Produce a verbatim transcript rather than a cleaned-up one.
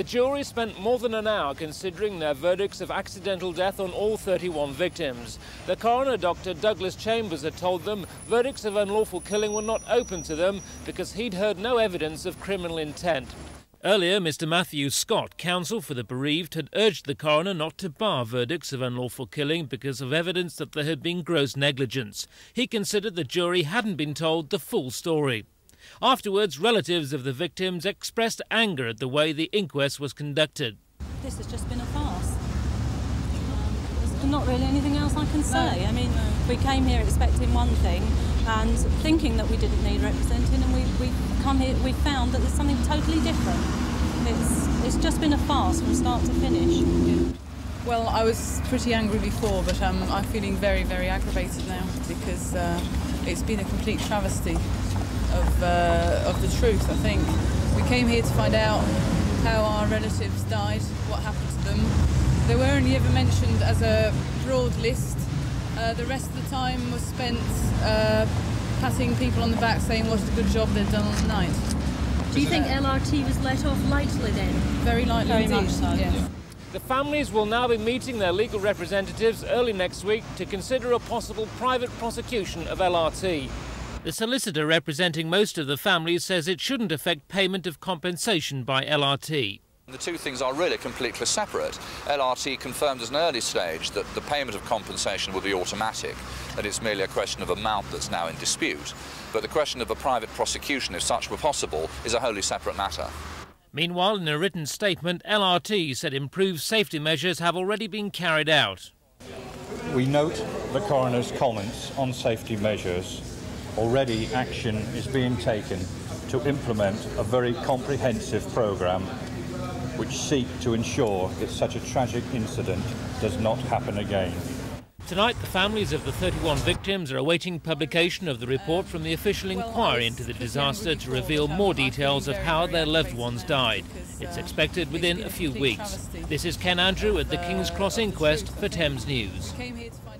The jury spent more than an hour considering their verdicts of accidental death on all thirty-one victims. The coroner, Doctor Douglas Chambers, had told them verdicts of unlawful killing were not open to them because he'd heard no evidence of criminal intent. Earlier, Mister Matthew Scott, counsel for the bereaved, had urged the coroner not to bar verdicts of unlawful killing because of evidence that there had been gross negligence. He considered the jury hadn't been told the full story. Afterwards, relatives of the victims expressed anger at the way the inquest was conducted. This has just been a farce. Um, there's not really anything else I can say. No, I mean, no. we came here expecting one thing and thinking that we didn't need representing, and we we come here, we found that there's something totally different. It's it's just been a farce from start to finish. Yeah. Well, I was pretty angry before, but um, I'm feeling very, very aggravated now because uh, it's been a complete travesty of uh, of the truth. I think we came here to find out how our relatives died, what happened to them. They were only ever mentioned as a broad list. Uh, the rest of the time was spent uh, patting people on the back, saying what a good job they'd done on the night. Do you think L R T was let off lightly then? Very lightly Very indeed. much so. Yeah. The families will now be meeting their legal representatives early next week to consider a possible private prosecution of L R T. The solicitor representing most of the families says it shouldn't affect payment of compensation by L R T. The two things are really completely separate. L R T confirmed at an early stage that the payment of compensation will be automatic, that it's merely a question of amount that's now in dispute. But the question of a private prosecution, if such were possible, is a wholly separate matter. Meanwhile, in a written statement, L R T said improved safety measures have already been carried out. We note the coroner's comments on safety measures. Already action is being taken to implement a very comprehensive programme which seek to ensure that such a tragic incident does not happen again. Tonight, the families of the thirty-one victims are awaiting publication of the report from the official inquiry into the disaster to reveal more details of how their loved ones died. It's expected within a few weeks. This is Ken Andrew at the King's Cross Inquest for Thames News.